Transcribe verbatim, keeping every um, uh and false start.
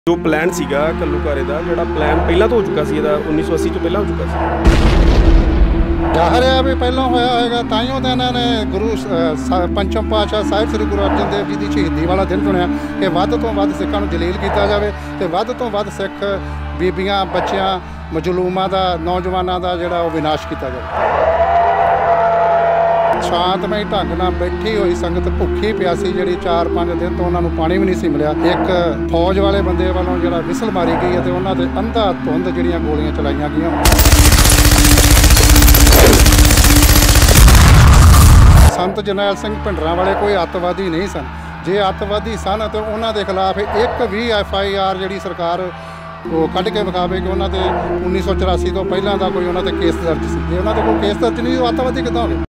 जो प्लान सीगा घल्लूघारे का जोड़ा प्लान पहला तो हो चुका सी उन्नीस सौ अस्सी तो पहला हो चुका सी जाहिर है भी पहलों होया होगा ताइयों तो इन्होंने गुरु पंचम पातशाह साहिब श्री गुरु अर्जन देव जी की शहीदी वाला दिन चुनिया कि वध तो वध सिखां नूं जलील किया जाए तो वध तो वध सिख बीबियां बच्चियां मजलूमां दा नौजवानों का जिहड़ा विनाश किया जाए। शांतमई ढंग नाल बैठी हुई संगत भुखी प्यासी जी चार पाँच दिन तो उन्होंने पानी भी नहीं सी मिलिया। एक फौज वाले बंदे वालों जो विसल मारी गई है तो उन्होंने अंधा धुंध जिहड़ियां गोलियां चलाईयां गईयां। संत जरनैल सिंह भिंडरां वाले कोई अतवादी नहीं सन। जे अतवादी सन तो उन्होंने खिलाफ एक भी एफ आई आर जी सरकार वो कढ़ के विखावे कि उन्होंने उन्नीस सौ चौरासी तो पहलों का कोई उन्होंने केस दर्ज से। जे उन्होंने कोई केस दर्ज नहीं तो अतवादी किद्दां हो गए।